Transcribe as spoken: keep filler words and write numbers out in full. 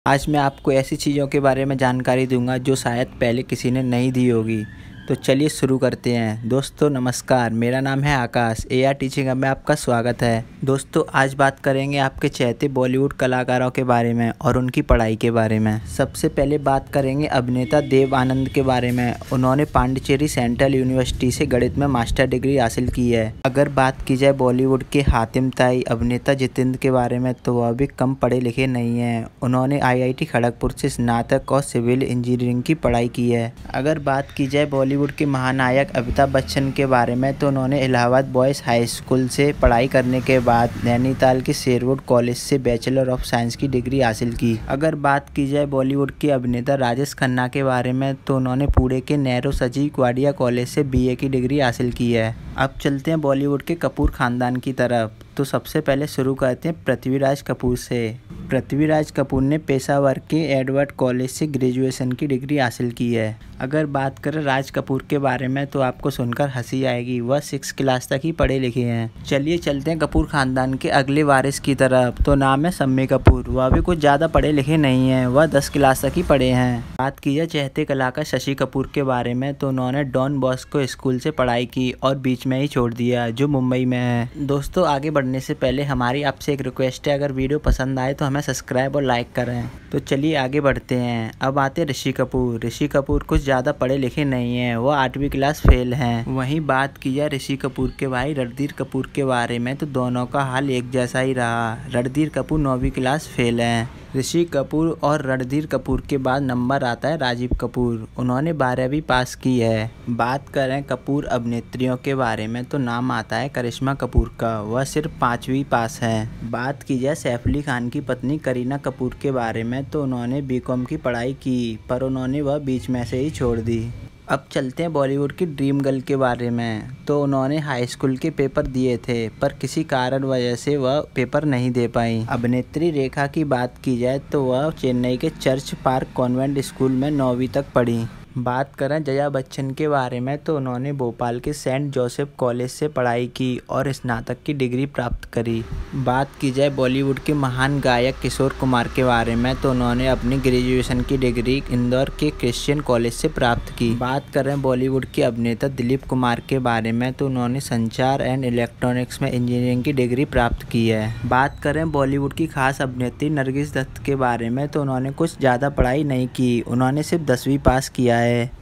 आज मैं आपको ऐसी चीज़ों के बारे में जानकारी दूंगा जो शायद पहले किसी ने नहीं दी होगी। तो चलिए शुरू करते हैं। दोस्तों नमस्कार, मेरा नाम है Akash. A R teaching hub में आपका स्वागत है। दोस्तों आज बात करेंगे आपके चहेते बॉलीवुड कलाकारों के बारे में और उनकी पढ़ाई के बारे में। सबसे पहले बात करेंगे अभिनेता देव आनंद के बारे में। उन्होंने पांडिचेरी सेंट्रल यूनिवर्सिटी से गणित में मास्टर डिग्री हासिल की है। अगर बात की जाए बॉलीवुड के हातिम ताई अभिनेता जितेंद्र के बारे में तो वह भी कम पढ़े लिखे नहीं हैं। उन्होंने आई आई टी खड़गपुर से स्नातक और सिविल इंजीनियरिंग की पढ़ाई की है। अगर बात की जाए बॉलीवुड के महानायक अमिताभ बच्चन के बारे में तो उन्होंने इलाहाबाद बॉयज़ हाई स्कूल से पढ़ाई करने के बाद नैनीताल के शेरवुड कॉलेज से बैचलर ऑफ साइंस की डिग्री हासिल की। अगर बात की जाए बॉलीवुड के अभिनेता राजेश खन्ना के बारे में तो उन्होंने पुणे के नेहरू सजीव वाडिया कॉलेज से बी ए की डिग्री हासिल की है। अब चलते हैं बॉलीवुड के कपूर खानदान की तरफ। तो सबसे पहले शुरू करते हैं पृथ्वीराज कपूर से। पृथ्वीराज कपूर ने पेशावर के एडवर्ड कॉलेज से ग्रेजुएशन की डिग्री हासिल की है। अगर बात करें राज कपूर के बारे में तो आपको सुनकर हंसी आएगी, वह सिक्स क्लास तक ही पढ़े लिखे हैं। चलिए चलते हैं कपूर खानदान के अगले वारिस की तरफ। तो नाम है शम्मी कपूर। वह भी कुछ ज़्यादा पढ़े लिखे नहीं हैं, वह दस क्लास तक ही पढ़े हैं। बात की जाए चहेते कलाकार शशि कपूर के बारे में तो उन्होंने डॉन बॉस्को स्कूल से पढ़ाई की और बीच में ही छोड़ दिया, जो मुंबई में है। दोस्तों आगे बढ़ने से पहले हमारी आपसे एक रिक्वेस्ट है, अगर वीडियो पसंद आए तो हमें सब्सक्राइब और लाइक करें। तो चलिए आगे बढ़ते हैं। अब आते ऋषि कपूर। ऋषि कपूर कुछ ज़्यादा पढ़े लिखे नहीं हैं, वह आठवीं क्लास फेल हैं। वहीं बात की जाए ऋषि कपूर के भाई रणधीर कपूर के बारे में तो दोनों का हाल एक जैसा ही रहा। रणधीर कपूर नौवीं क्लास फेल हैं। ऋषि कपूर और रणधीर कपूर के बाद नंबर आता है राजीव कपूर। उन्होंने बारहवीं पास की है। बात करें कपूर अभिनेत्रियों के बारे में तो नाम आता है करिश्मा कपूर का, वह सिर्फ पाँचवीं पास है। बात की जाए सैफ अली खान की पत्नी करीना कपूर के बारे में तो उन्होंने बी कॉम की पढ़ाई की, पर उन्होंने वह बीच में से ही छोड़ दी। अब चलते हैं बॉलीवुड की ड्रीम गर्ल के बारे में। तो उन्होंने हाई स्कूल के पेपर दिए थे, पर किसी कारण वजह से वह पेपर नहीं दे पाई। अभिनेत्री रेखा की बात की जाए तो वह चेन्नई के चर्च पार्क कॉन्वेंट स्कूल में नौवीं तक पढ़ी। बात करें जया बच्चन के बारे में तो उन्होंने भोपाल के सेंट जोसेफ कॉलेज से पढ़ाई की और स्नातक की डिग्री प्राप्त करी। बात की जाए बॉलीवुड के महान गायक किशोर कुमार के बारे में तो उन्होंने अपनी ग्रेजुएशन की डिग्री इंदौर के क्रिश्चियन कॉलेज से प्राप्त की। बात करें बॉलीवुड के अभिनेता दिलीप कुमार के बारे में तो उन्होंने संचार एंड इलेक्ट्रॉनिक्स में इंजीनियरिंग की डिग्री प्राप्त की है। बात करें बॉलीवुड की खास अभिनेत्री नरगिस दत्त के बारे में तो उन्होंने कुछ ज़्यादा पढ़ाई नहीं की, उन्होंने सिर्फ दसवीं पास किया है।